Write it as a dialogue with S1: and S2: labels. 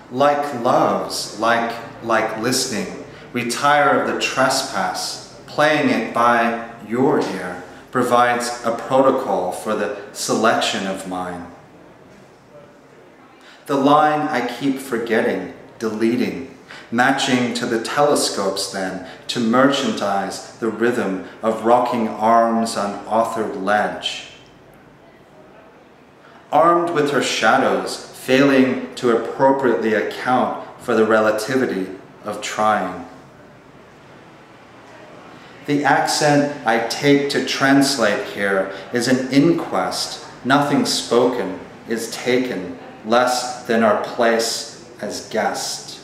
S1: Like loves, like listening, we tire of the trespass, playing it by your ear provides a protocol for the selection of mine. The line I keep forgetting, deleting, matching to the telescopes then to merchandise the rhythm of rocking arms on authored ledge. Armed with her shadows, failing to appropriately account for the relativity of trying. The accent I take to translate here is an inquest. Nothing spoken is taken, less than our place as guest.